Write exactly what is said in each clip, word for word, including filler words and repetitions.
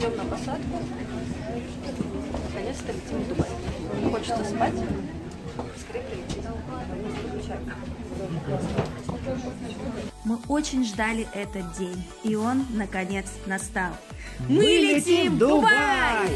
Идем на посадку. Наконец-то летим в Дубай. Хочется спать. Скорее прилететь. Мы очень ждали этот день, и он, наконец, настал. Мы летим в Дубай!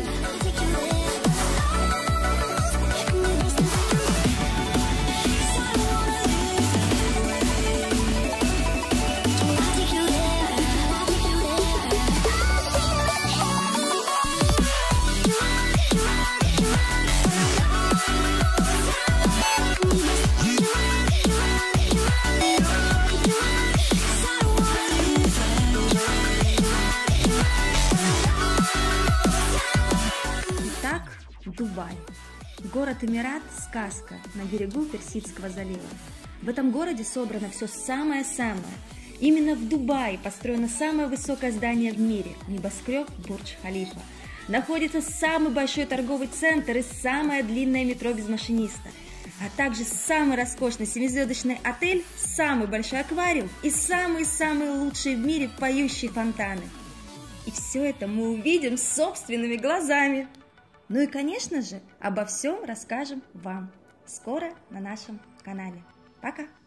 Дубай. Город Эмират – сказка на берегу Персидского залива. В этом городе собрано все самое-самое. Именно в Дубае построено самое высокое здание в мире – небоскреб Бурдж-Халифа. Находится самый большой торговый центр и самое длинное метро без машиниста. А также самый роскошный семизвездочный отель, самый большой аквариум и самые-самые лучшие в мире поющие фонтаны. И все это мы увидим собственными глазами. Ну и, конечно же, обо всем расскажем вам скоро на нашем канале. Пока!